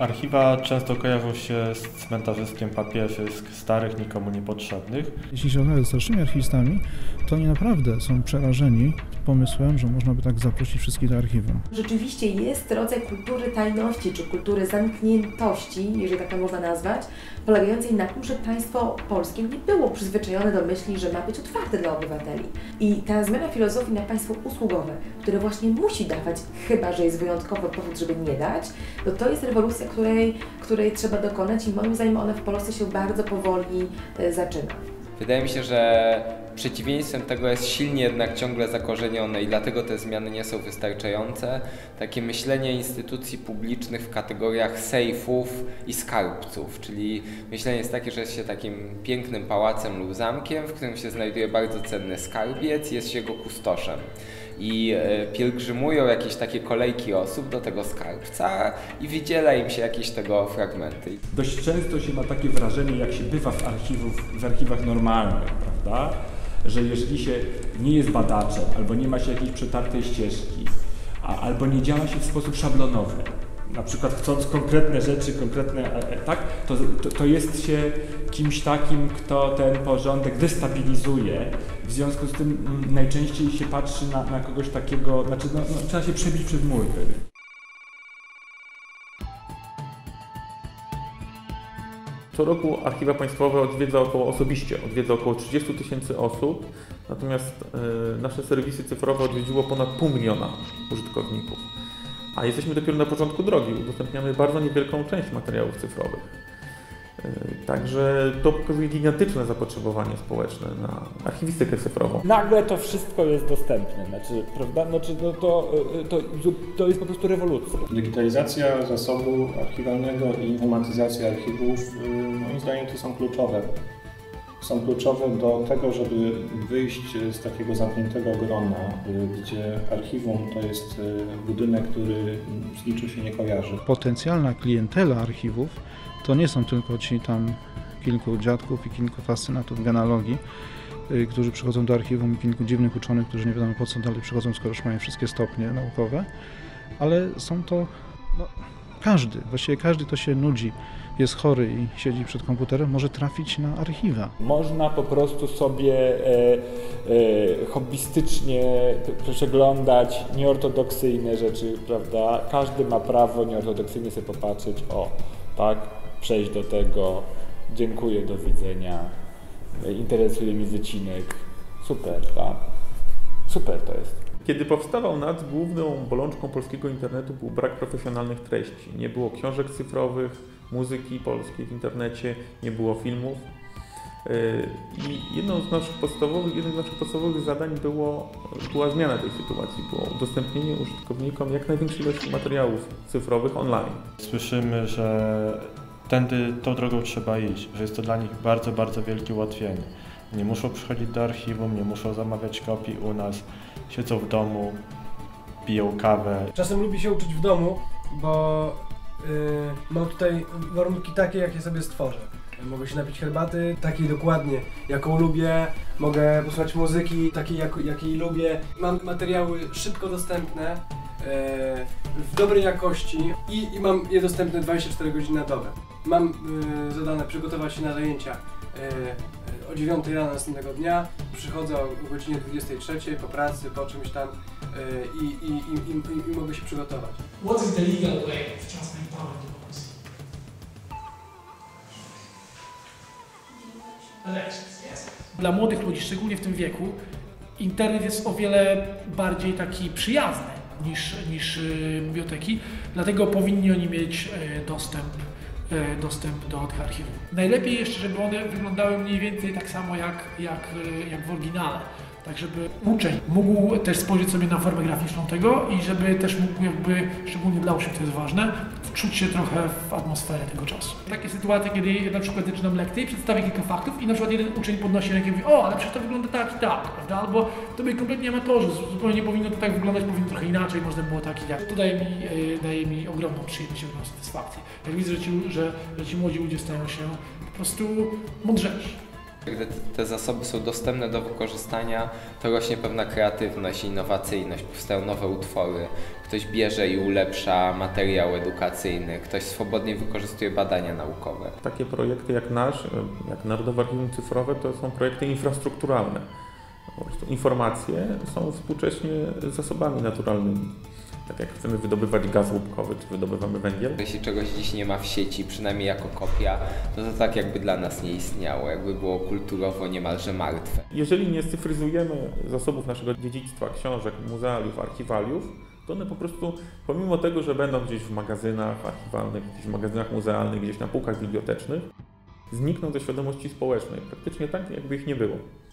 Archiwa często kojarzą się z cmentarzyskiem papieży starych, nikomu niepotrzebnych. Jeśli się rozmawia ze starszymi archiwistami, to oni naprawdę są przerażeni pomysłem, że można by tak zaprosić wszystkich do archiwum. Rzeczywiście jest rodzaj kultury tajności, czy kultury zamkniętości, jeżeli tak to można nazwać, polegającej na tym, że państwo polskie nie było przyzwyczajone do myśli, że ma być otwarte dla obywateli. I ta zmiana filozofii na państwo usługowe, które właśnie musi dawać, chyba że jest wyjątkowy powód, żeby nie dać, to jest rewolucja, której trzeba dokonać i moim zdaniem ona w Polsce się bardzo powoli zaczyna. Wydaje mi się, że przeciwieństwem tego jest silnie jednak ciągle zakorzenione i dlatego te zmiany nie są wystarczające. Takie myślenie instytucji publicznych w kategoriach sejfów i skarbców, czyli myślenie jest takie, że jest się takim pięknym pałacem lub zamkiem, w którym się znajduje bardzo cenny skarbiec, jest się jego kustoszem. I pielgrzymują jakieś takie kolejki osób do tego skarbca i wydziela im się jakieś tego fragmenty. Dość często się ma takie wrażenie, jak się bywa w archiwach normalnych, prawda? Że jeżeli się nie jest badaczem, albo nie ma się jakiejś przetartej ścieżki, albo nie działa się w sposób szablonowy, na przykład chcąc konkretne rzeczy, tak, to jest się kimś takim, kto ten porządek destabilizuje. W związku z tym najczęściej się patrzy na kogoś takiego, znaczy trzeba się przebić przez mur. Co roku archiwa państwowe odwiedza około 30 000 osób, natomiast nasze serwisy cyfrowe odwiedziło ponad 500 000 użytkowników. A jesteśmy dopiero na początku drogi, udostępniamy bardzo niewielką część materiałów cyfrowych. Także to pokazuje gigantyczne zapotrzebowanie społeczne na archiwistykę cyfrową. Nagle to wszystko jest dostępne, prawda? To jest po prostu rewolucja. Digitalizacja zasobu archiwalnego i informatyzacja archiwów, moim zdaniem, to są kluczowe. Są kluczowe do tego, żeby wyjść z takiego zamkniętego grona, gdzie archiwum to jest budynek, który z niczym się nie kojarzy. Potencjalna klientela archiwów to nie są tylko ci tam kilku dziadków i kilku fascynatów genealogii, którzy przychodzą do archiwum i kilku dziwnych uczonych, którzy nie wiadomo po co dalej przychodzą, skoro już mają wszystkie stopnie naukowe, ale są to właściwie każdy, kto się nudzi, jest chory i siedzi przed komputerem, może trafić na archiwa. Można po prostu sobie hobbystycznie przeglądać nieortodoksyjne rzeczy, prawda? Każdy ma prawo nieortodoksyjnie sobie popatrzeć, tak, przejść do tego, dziękuję, do widzenia, interesuje mnie wycinek, super, tak? Super to jest. Kiedy powstawał NAC, główną bolączką polskiego internetu był brak profesjonalnych treści. Nie było książek cyfrowych, muzyki polskiej w internecie, nie było filmów. I jednym z naszych podstawowych zadań była zmiana tej sytuacji, było udostępnienie użytkownikom jak największej ilości materiałów cyfrowych online. Słyszymy, że tą drogą trzeba iść, że jest to dla nich bardzo, bardzo wielkie ułatwienie. Nie muszą przychodzić do archiwum, nie muszą zamawiać kopii u nas, siedzą w domu, piją kawę. Czasem lubię się uczyć w domu, bo mam tutaj warunki takie, jakie sobie stworzę. Mogę się napić herbaty, takiej dokładnie, jaką lubię. Mogę posłuchać muzyki, takiej, jakiej lubię. Mam materiały szybko dostępne, w dobrej jakości i mam je dostępne 24 godziny na dobę. Mam zadane przygotować się na zajęcia o 9 rano następnego dnia, przychodzę o godzinie 23 po pracy, po czymś tam i mogę się przygotować. What is the legal way of transferring power to democracy? Elections, yes. Dla młodych ludzi, szczególnie w tym wieku, internet jest o wiele bardziej taki przyjazny niż biblioteki, dlatego powinni oni mieć dostęp do tych archiwów. Najlepiej jeszcze, żeby one wyglądały mniej więcej tak samo jak w oryginale. Tak, żeby uczeń mógł też spojrzeć sobie na formę graficzną tego i żeby też mógł szczególnie dla uczniów, to jest ważne, wczuć się trochę w atmosferę tego czasu. Takie sytuacje, kiedy na przykład zaczynam lekcję i przedstawię kilka faktów i na przykład jeden uczeń podnosi rękę i mówi: o, ale przecież to wygląda tak i tak, prawda? Albo to by kompletnie amatorzy, zupełnie nie powinno to tak wyglądać, powinno trochę inaczej, można było tak i tak. To daje mi ogromną przyjemność i ogromną satysfakcję. Jak widzę, że ci młodzi ludzie stają się po prostu mądrzejsi. Gdy te zasoby są dostępne do wykorzystania, to rośnie pewna kreatywność i innowacyjność, powstają nowe utwory, ktoś bierze i ulepsza materiał edukacyjny, ktoś swobodnie wykorzystuje badania naukowe. Takie projekty jak nasz, jak Narodowe Archiwum Cyfrowe, to są projekty infrastrukturalne. Po prostu informacje są współcześnie zasobami naturalnymi. Tak jak chcemy wydobywać gaz łupkowy, czy wydobywamy węgiel. Jeśli czegoś dziś nie ma w sieci, przynajmniej jako kopia, to tak jakby dla nas nie istniało, jakby było kulturowo niemalże martwe. Jeżeli nie scyfryzujemy zasobów naszego dziedzictwa, książek, muzealiów, archiwaliów, to one po prostu, pomimo tego, że będą gdzieś w magazynach archiwalnych, gdzieś w magazynach muzealnych, gdzieś na półkach bibliotecznych, znikną ze świadomości społecznej, praktycznie tak, jakby ich nie było.